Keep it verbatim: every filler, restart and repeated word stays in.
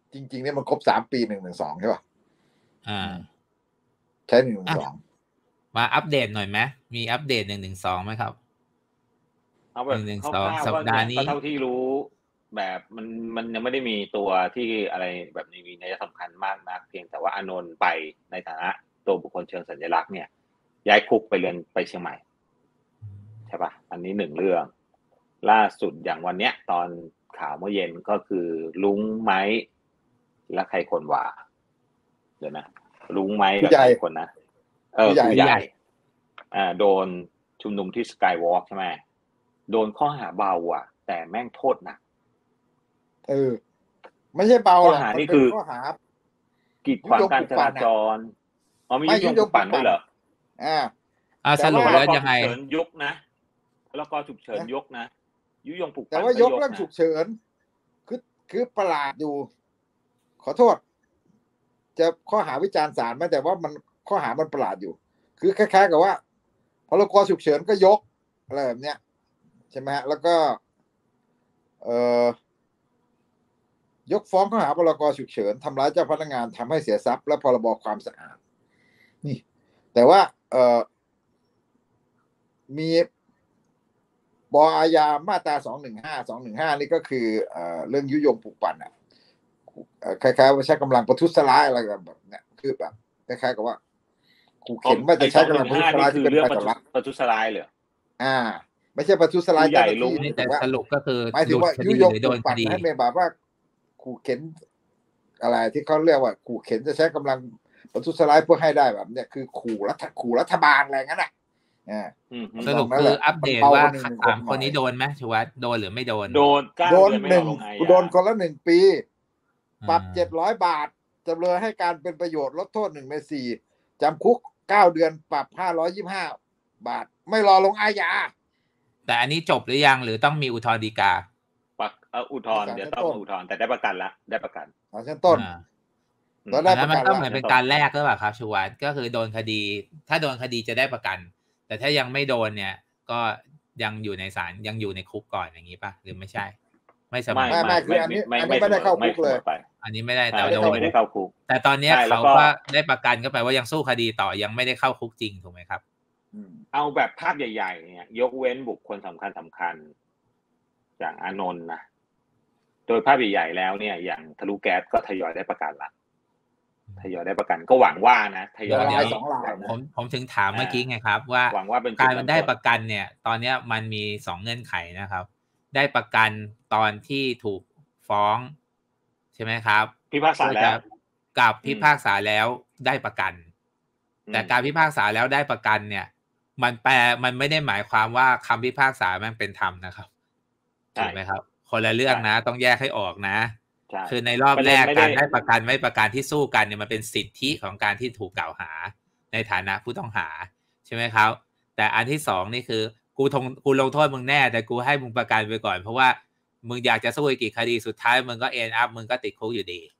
จริงๆเนี่ยมันครบสามปีหนึ่งหนึ่งสองใช่ป่ะอ่าใช้หนึ่งหนึ่งสองมาอัปเดตหน่อยไหมมีอัปเดตหนึ่งหนึ่งสองไหมครับเอาแบบคร่าวๆก็เนี่ยเท่าที่รู้แบบมันมันยังไม่ได้มีตัวที่อะไรแบบนี้มีนัยสำคัญมากนักเพียงแต่ว่าอานนท์ไปในฐานะตัวบุคคลเชิงสัญลักษณ์เนี่ยย้ายคุกไปเรียนไปเชียงใหม่ใช่ป่ะอันนี้หนึ่งเรื่องล่าสุดอย่างวันเนี้ยตอนข่าวเมื่อเย็นก็คือลุงไม้และใครคนว่าเดี๋ยวนะลุงไม้กับใครคนนะเออผู้ใหญ่อ่าโดนชุมนุมที่สกายวอล์กใช่ไหมโดนข้อหาเบาอ่ะแต่แม่งโทษหนักเออไม่ใช่เบาหรอกข้อหานี่คือข้อหากีดขวางการจราจรอ๋อมียุยงปั่นด้วยเหรออ่าอ่าสรุปแล้วยังไงยกนะแล้วก็ฉุกเฉินยกนะยุยงปลุกปั่นแต่ว่ายกเรื่องฉุกเฉินคือคือประหลาดอยู่ขอโทษจะข้อหาวิจารณ์ศาลไหมแต่ว่ามันข้อหามันประหลาดอยู่คือคล้ายๆกับว่าพรกฉุกเฉินก็ยกอะไรแบบเนี้ยใช่ไหมฮะแล้วก็เอ่อยกฟ้องข้อหาพรกฉุกเฉินทำร้ายเจ้าพนักงานทำให้เสียทรัพย์และพรบความสะอาดนี่แต่ว่าเอ่อมีบอาญามาตราสองหนึ่งห้า สองหนึ่งห้านี่ก็คือเอ่อเรื่องยุยงปลุกปั่นอ่ะคล้ายๆว่าใช้กำลังประทุษร้ายอะไรแบบเนี้ยคือแบบคล้ายๆกับว่าขู่เข็นว่าจะใช้กำลังประทุษร้ายที่เป็นการกระทำประทุษร้ายเลยอ่าไม่ใช่ประทุษร้ายใหญ่ลุงแต่สรุปก็คือหมายถึงว่ายุยงปลุกปั่นให้เป็นแบบว่าขู่เข็นอะไรที่เขาเรียกว่าขู่เข็นจะใช้กำลังประทุษร้ายเพื่อให้ได้แบบเนี้ยคือขู่รัฐขู่รัฐบาลอะไรงั้นอ่ะสรุปคืออัปเดตว่าสามคนนี้โดนไหมชวัฒน์โดนหรือไม่โดนโดนโดนหนึ่งโดนคนละหนึ่งปีปรับเจ็ดร้อยบาทจำเลยให้การเป็นประโยชน์ลดโทษหนึ่งในสี่จำคุกเก้าเดือนปรับห้าร้อยยี่สิบห้าบาทไม่รอลงอาญาแต่อันนี้จบหรือยังหรือต้องมีอุทธรณ์ฎีกาปักเอาอุทธรณ์เดี๋ยวต้องอุทธรณ์แต่ได้ประกันละได้ประกันอ๋อชั้นต้นแล้วได้ประกันมันก็เหมือนเป็นการแลกหรือเปล่าครับชวัฒน์ก็คือโดนคดีถ้าโดนคดีจะได้ประกันแต่ถ้ายังไม่โดนเนี่ยก็ยังอยู่ในศาลยังอยู่ในคุกก่อนอย่างนี้ป่ะหรือไม่ใช่ไม่สมัยไม่ไม่คืออันนี้อันนี้ไม่ได้เข้าคุกเลยอันนี้ไม่ได้แต่โดนไม่ได้เข้าคุกแต่ตอนนี้เขาก็ได้ประกันก็แปลว่ายังสู้คดีต่อยังไม่ได้เข้าคุกจริงถูกไหมครับเอาแบบภาพใหญ่ๆเนี่ยยกเว้นบุคคลสำคัญสำคัญอย่างอานนท์นะโดยภาพใหญ่ๆแล้วเนี่ยอย่างทะลุแก๊สก็ทยอยได้ประกันละทยอยได้ประกันก็หวังว่านะทยอยได้สองรายผมผมถึงถามเมื่อกี้ไงครับว่าหวังว่าเป็นการมันได้ประกันเนี่ยตอนนี้มันมีสองเงื่อนไขนะครับได้ประกันตอนที่ถูกฟ้องใช่ไหมครับพิพากษาแล้วกับพิพากษาแล้วได้ประกันแต่การพิพากษาแล้วได้ประกันเนี่ยมันแปลมันไม่ได้หมายความว่าคำพิพากษามันเป็นธรรมนะครับถูกไหมครับคนละเรื่องนะต้องแยกให้ออกนะคือในรอบแรกการได้ประกันไม่ประกันที่สู้กันเนี่ยมันเป็นสิทธิของการที่ถูกกล่าวหาในฐานะผู้ต้องหาใช่ไหมครับแต่อันที่สองนี่คือกูทงกูลงโทษมึงแน่แต่กูให้มึงประกันไปก่อนเพราะว่ามึงอยากจะสู้อีกกี่คดีสุดท้ายมึงก็เอ็นอัพมึงก็ติดคุกอยู่ดี